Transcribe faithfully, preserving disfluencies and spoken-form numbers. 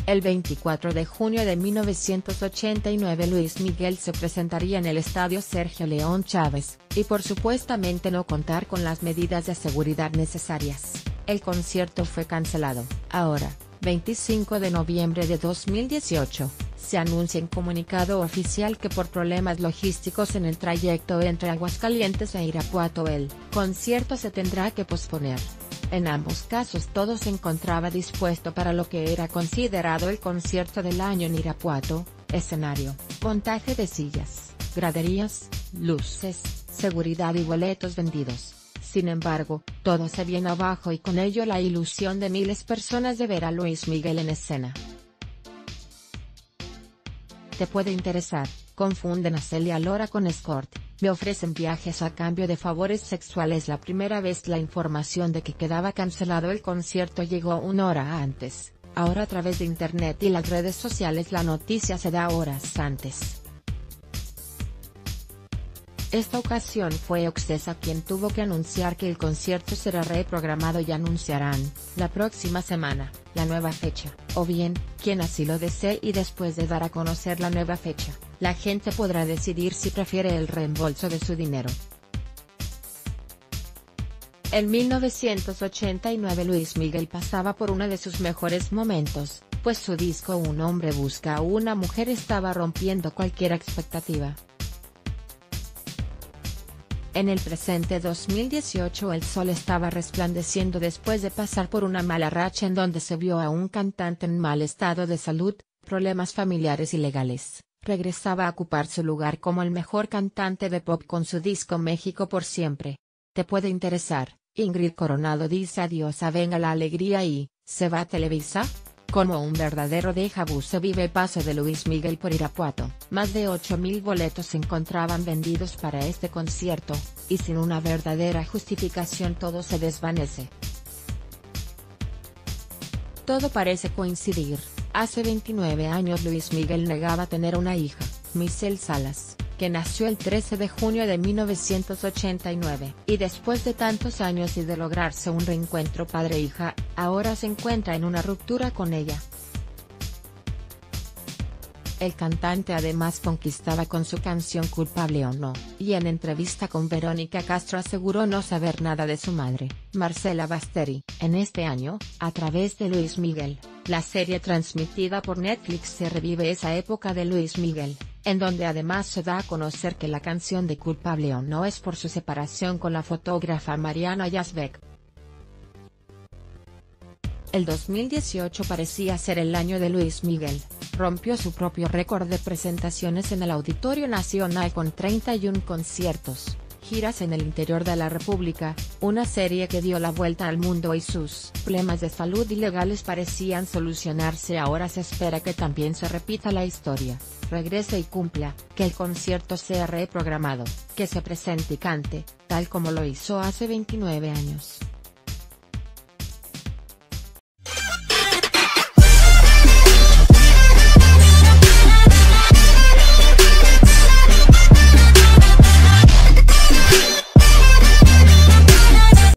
El veinticuatro de junio de mil novecientos ochenta y nueve Luis Miguel se presentaría en el estadio Sergio León Chávez, y por supuestamente no contar con las medidas de seguridad necesarias, el concierto fue cancelado. Ahora, veinticinco de noviembre de dos mil dieciocho, se anuncia en comunicado oficial que por problemas logísticos en el trayecto entre Aguascalientes e Irapuato el concierto se tendrá que posponer. En ambos casos todo se encontraba dispuesto para lo que era considerado el concierto del año en Irapuato: escenario, montaje de sillas, graderías, luces, seguridad y boletos vendidos. Sin embargo, todo se viene abajo y con ello la ilusión de miles de personas de ver a Luis Miguel en escena. Te puede interesar. Confunden a Celia Lora con escort, me ofrecen viajes a cambio de favores sexuales. La primera vez la información de que quedaba cancelado el concierto llegó una hora antes, ahora a través de internet y las redes sociales la noticia se da horas antes. Esta ocasión fue Ocesa quien tuvo que anunciar que el concierto será reprogramado y anunciarán, la próxima semana, la nueva fecha, o bien, quien así lo desee, y después de dar a conocer la nueva fecha, la gente podrá decidir si prefiere el reembolso de su dinero. En mil novecientos ochenta y nueve Luis Miguel pasaba por uno de sus mejores momentos, pues su disco Un hombre busca a una mujer estaba rompiendo cualquier expectativa. En el presente dos mil dieciocho el sol estaba resplandeciendo después de pasar por una mala racha en donde se vio a un cantante en mal estado de salud, problemas familiares y legales. Regresaba a ocupar su lugar como el mejor cantante de pop con su disco México por siempre. Te puede interesar. Ingrid Coronado dice adiós a Venga la Alegría y ¿se va a Televisa? Como un verdadero déjà vu se vive el paso de Luis Miguel por Irapuato. Más de ocho mil boletos se encontraban vendidos para este concierto, y sin una verdadera justificación todo se desvanece. Todo parece coincidir. Hace veintinueve años Luis Miguel negaba tener una hija, Michelle Salas, que nació el trece de junio de mil novecientos ochenta y nueve. Y después de tantos años y de lograrse un reencuentro padre-hija, ahora se encuentra en una ruptura con ella. El cantante además conquistaba con su canción Culpable o No, y en entrevista con Verónica Castro aseguró no saber nada de su madre, Marcela Basteri. En este año, a través de Luis Miguel, la serie transmitida por Netflix se revive esa época de Luis Miguel, en donde además se da a conocer que la canción de Culpable o No es por su separación con la fotógrafa Mariana Yazbek. El dos mil dieciocho parecía ser el año de Luis Miguel, rompió su propio récord de presentaciones en el Auditorio Nacional con treinta y uno conciertos, giras en el interior de la República, una serie que dio la vuelta al mundo y sus problemas de salud y legales parecían solucionarse. Ahora se espera que también se repita la historia, regrese y cumpla, que el concierto sea reprogramado, que se presente y cante, tal como lo hizo hace veintinueve años.